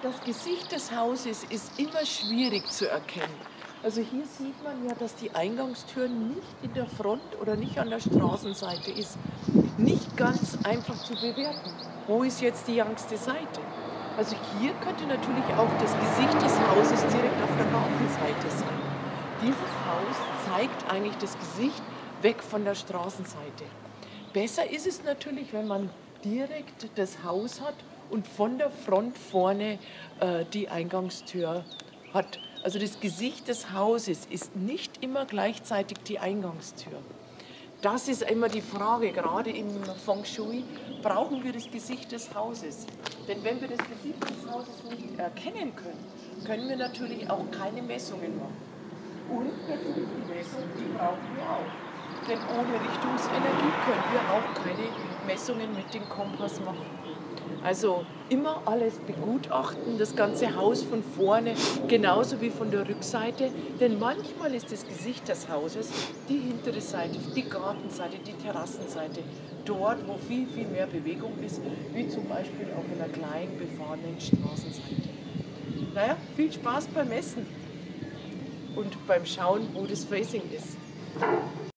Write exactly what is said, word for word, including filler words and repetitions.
das Gesicht des Hauses ist immer schwierig zu erkennen. Also hier sieht man ja, dass die Eingangstür nicht in der Front oder nicht an der Straßenseite ist. Nicht ganz einfach zu bewerten. Wo ist jetzt die youngste Seite? Also hier könnte natürlich auch das Gesicht des Hauses direkt auf der Gartenseite sein. Dieses Haus zeigt eigentlich das Gesicht weg von der Straßenseite. Besser ist es natürlich, wenn man direkt das Haus hat und von der Front vorne äh, die Eingangstür hat. Also das Gesicht des Hauses ist nicht immer gleichzeitig die Eingangstür. Das ist immer die Frage, gerade im Feng Shui, brauchen wir das Gesicht des Hauses? Denn wenn wir das Gesicht des Hauses nicht erkennen können, können wir natürlich auch keine Messungen machen. Und natürlich die Messung, die brauchen wir auch. Denn ohne Richtungsenergie können wir auch keine Messungen mit dem Kompass machen. Also immer alles begutachten, das ganze Haus von vorne, genauso wie von der Rückseite. Denn manchmal ist das Gesicht des Hauses die hintere Seite, die Gartenseite, die Terrassenseite. Dort, wo viel, viel mehr Bewegung ist, wie zum Beispiel auf einer kleinen befahrenen Straßenseite. Naja, viel Spaß beim Messen und beim Schauen, wo das Facing ist.